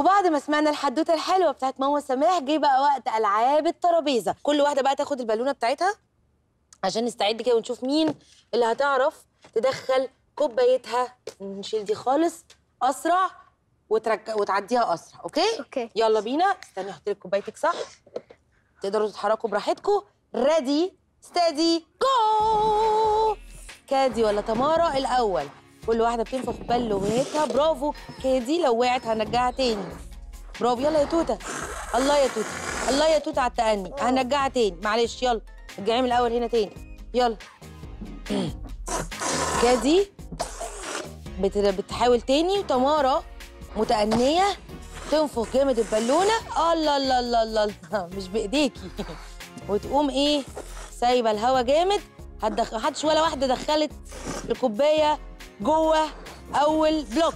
وبعد ما سمعنا الحدوته الحلوه بتاعت ماما سماح، جه بقى وقت العاب الترابيزه. كل واحده بقى تاخد البالونه بتاعتها عشان نستعد كده ونشوف مين اللي هتعرف تدخل كوبايتها. نشيل دي خالص اسرع وتعديها اسرع. اوكي. يلا بينا. استني احط لك كوبايتك صح. تقدروا تتحركوا براحتكم. ريدي ستادي جو. كادي ولا تمارا الاول؟ كل واحده بتنفخ بالونتها. برافو كادي. لو وقعت هنرجعها تاني. برافو. يلا يا توته. الله يا توته. الله يا توته على التأني. هنرجعها تاني. معلش يلا رجعي من الاول هنا تاني. يلا. كادي بتحاول تاني، وتمارا متأنية تنفخ جامد البالونة. الله الله الله الله مش بإيديكي. وتقوم ايه سايبة الهوا جامد. محدش ولا واحدة دخلت الكوباية جوه أول بلوك.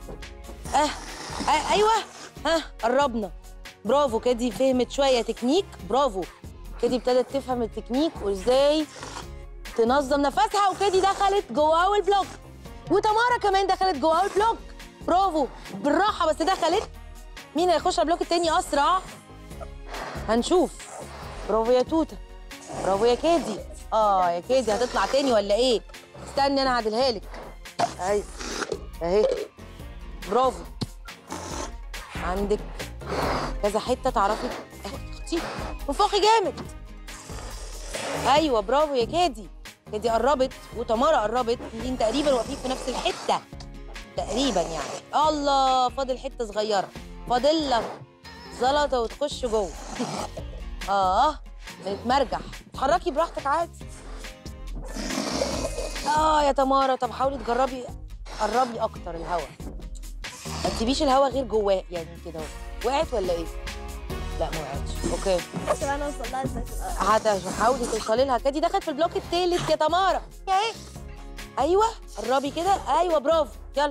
أيوه. قربنا. برافو كادي. فهمت شوية تكنيك. برافو كادي. ابتدت تفهم التكنيك وازاي تنظم نفسها. وكادي دخلت جوه أول بلوك، وتمارا كمان دخلت جوه أول بلوك. برافو. بالراحة بس دخلت. مين هيخش على البلوك التاني أسرع؟ هنشوف. برافو يا توتة. برافو يا كادي. يا كادي هتطلع تاني ولا ايه؟ استني انا هعدلها لك. اهي. برافو. عندك كذا حتة تعرفي تخطي. انفخي جامد. ايوه برافو يا كادي. كادي قربت وتمارا قربت. انتين تقريبا واقفين في نفس الحتة تقريبا يعني. الله فاضل حتة صغيرة. فاضل لك زلطة وتخش جوه. بنتمرجح. اتحركي براحتك عادي. يا تمارا. طب حاولي تجربي قربي اكتر الهوا. ما تسيبيش الهوا غير جواه يعني كده اهو. وقعت ولا ايه؟ لا ما وقعتش. اوكي. عشان انا اوصل لها ازاي؟ حاولي توصلي لها. كادي دخلت في البلوك التالت يا تمارا. اهي. ايوه قربي كده. ايوه برافو. يلا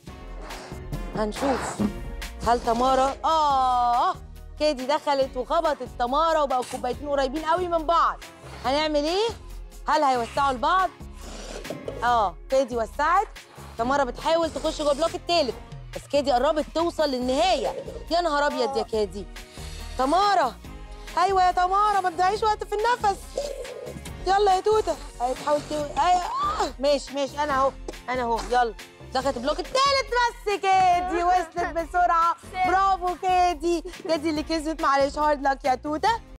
هنشوف هل تمارا كادي دخلت وخبطت تمارا وبقوا الكوبايتين قريبين قوي من بعض. هنعمل ايه؟ هل هيوسعوا لبعض؟ كادي وسعت. تمارا بتحاول تخش جوه البلوك التالت بس كادي قربت توصل للنهايه. يا نهار ابيض يا كادي. تمارا. ايوه يا تمارا ما تضيعيش وقت في النفس. يلا يا توته. تحاول ماشي. انا اهو. يلا. دخلت البلوك التالت بس كادي وصلت بسرعه. برافو كادي. كادي اللي كسبت. معلش هارد لك يا توته.